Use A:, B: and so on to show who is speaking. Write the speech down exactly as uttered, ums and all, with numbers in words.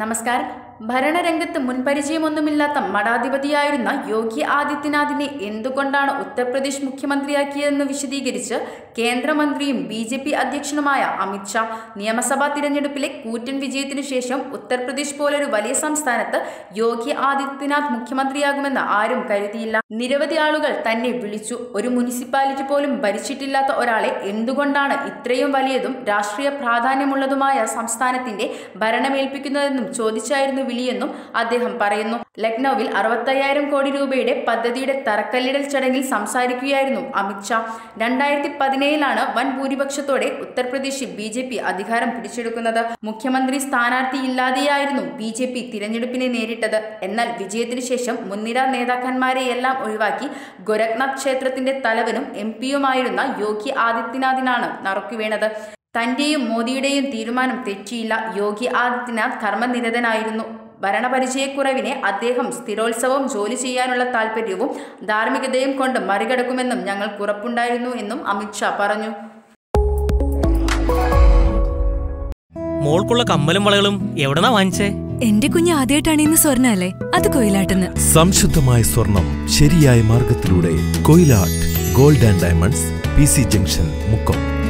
A: നമസ്കാരം. ഭരണരംഗത്ത് മുൻപരിചയമൊന്നുമില്ലാത്ത മഠാധിപതിയായിരുന്ന യോഗി ആദിത്യനാഥിനെ എന്തുകൊണ്ടാണ് ഉത്തർപ്രദേശ് മുഖ്യമന്ത്രിയാക്കിയതെന്ന് വിശദീകരിച്ച് കേന്ദ്രമന്ത്രിയും ബി ജെ പി അധ്യക്ഷനുമായ അമിത് ഷാ. നിയമസഭാ തിരഞ്ഞെടുപ്പിലെ കൂറ്റൻ വിജയത്തിനു ശേഷം ഉത്തർപ്രദേശ് പോലൊരു വലിയ സംസ്ഥാനത്ത് യോഗി ആദിത്യനാഥ് മുഖ്യമന്ത്രിയാകുമെന്ന് ആരും കരുതിയില്ല. നിരവധി ആളുകൾ തന്നെ വിളിച്ചു. ഒരു മുനിസിപ്പാലിറ്റി പോലും ഭരിച്ചിട്ടില്ലാത്ത ഒരാളെ എന്തുകൊണ്ടാണ് ഇത്രയും വലിയതും രാഷ്ട്രീയ പ്രാധാന്യമുള്ളതുമായ സംസ്ഥാനത്തിന്റെ ഭരണമേൽപ്പിക്കുന്നതെന്നും ചോദിച്ചായിരുന്നു വിളിയെന്നും അദ്ദേഹം പറയുന്നു. ലക്നൌവിൽ അറുപത്തയ്യായിരം കോടി രൂപയുടെ പദ്ധതിയുടെ തറക്കല്ലിടൽ ചടങ്ങിൽ സംസാരിക്കുകയായിരുന്നു അമിത് ഷാ. രണ്ടായിരത്തി പതിനേഴിലാണ് വൻ ഭൂരിപക്ഷത്തോടെ ഉത്തർപ്രദേശിൽ ബി ജെ പി അധികാരം പിടിച്ചെടുക്കുന്നത്. മുഖ്യമന്ത്രി സ്ഥാനാർത്ഥിയില്ലാതെയായിരുന്നു ബി ജെ പി തിരഞ്ഞെടുപ്പിനെ നേരിട്ടത്. എന്നാൽ വിജയത്തിനു ശേഷം മുൻനിര നേതാക്കന്മാരെയെല്ലാം ഒഴിവാക്കി ഗോരഖ്നാഥ് ക്ഷേത്രത്തിന്റെ തലവനും എം പിയുമായിരുന്ന യോഗി ആദിത്യനാഥിനാണ് നറുക്കുവീണത്. തന്റെയും മോദിയുടെയും തീരുമാനം തെറ്റിയില്ല. യോഗി ആദിത്യനാഥ് കർമ്മനിരതനായിരുന്നു. ഭരണപരിചയക്കുറവിനെ അദ്ദേഹം സ്ഥിരോത്സവം ജോലി ചെയ്യാനുള്ള താല്പര്യവും ധാർമ്മികതയും കൊണ്ട് മറികടക്കുമെന്നും ഞങ്ങൾക്ക് ഉറപ്പുണ്ടായിരുന്നു എന്നും അമിത് ഷാ പറഞ്ഞു.
B: മോൾക്കുള്ള കമ്മലും വളകളും എവിടെന്നാ വാങ്ങിച്ചേ?
C: എന്റെ കുഞ്ഞ് ആദ്യമായിട്ടാണ് ഇന്ന് സ്വർണ്ണ അല്ലേ? അത് കൊയിലാട്ടെന്ന്.
D: സംശുദ്ധമായ സ്വർണം ശരിയായ മാർഗത്തിലൂടെ Koyilatt gold and diamonds, P C junction, Mukkam.